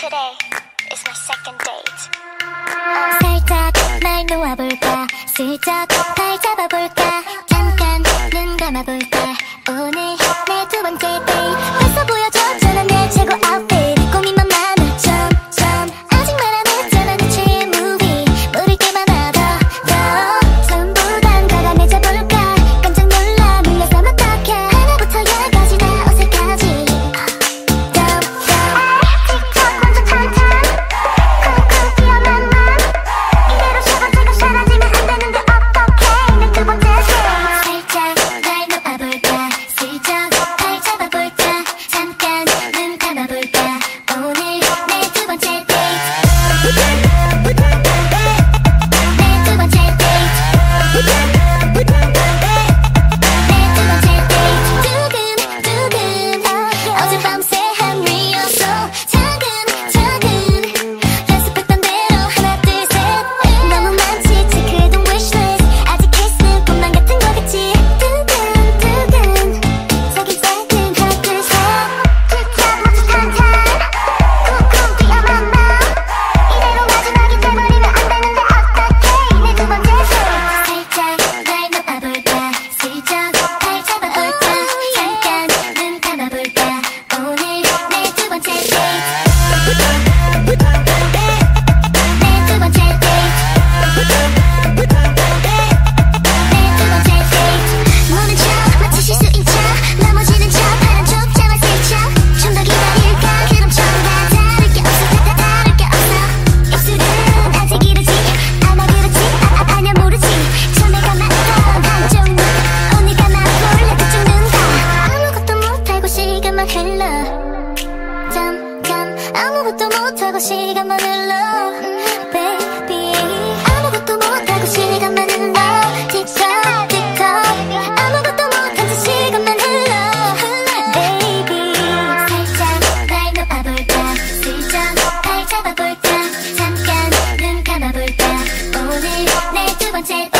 Today is my second date. 살짝 날 놓아볼까 슬쩍 발 잡아볼까 잠깐 눈 감아볼까 오늘 내 두 번째 데이트 벌써 보여줬잖아 내 최고 아웃핏 고민만 많아 점점 아직 말 안 했잖아 내 최애 무비 모를 게 많아 더 전보단 과감해져볼까 깜짝 놀라 밀려서면 어떡해 하나부터 열까지 다 어색하지 틱톡 혼자 탈탈 쿵쿵 뛰어만 맘 이대로 셔가지고 사라지면 안 되는데 어떡해 내 두 번째 데이트 살짝 날 놓아볼까 슬쩍 발 잡아볼까 잠깐 눈 감아볼까 오늘 내 두 번째 데이트 내 두 번째 데이트 내 두 번째 데이트 두근두근 어젯밤새 한 리허설 차근차근 연습했던 대로 하나 둘 셋 너무 많지 체크해둔 wishlist 아직 키스는 꿈만 같은 거겠지 두근두근 속이 작은 하나 둘 셋 틱톡 먼저 탄탄 쿵쿵 뛰어만 맘 이대로 마지막이 돼버리면 안 되는데 어떡해 내 두 번째 데이트 살짝 날 놓아볼까 슬쩍 발 잡아볼까 잠깐 눈 감아볼까 오늘 내 두 번째 데이트 내 두 번째 데이트 내 두 번째 데이트 모른 척 마치 실수인 척 넘어지는 척 파란 쪽자만 슬쩍 좀 더 기다릴까 그럼 전과 다를 게 없어 다를 게 없어 입술은 아직 이르지 아마 그렇지 아냐 모르지 전에가 맞던 한쪽 눈 오늘가 나볼래 그쪽 눈다 아무것도 못하고 시간만 흘러 잠깐 아무것도 못하고 시간만 흘러 baby 아무것도 못하고 시간만 흘러 틱톡 틱톡 아무것도 못한 채 시간만 흘러 baby 살짝 날 놓아볼까 슬쩍 발 잡아볼까 잠깐 눈 감아볼까 오늘 내 두 번째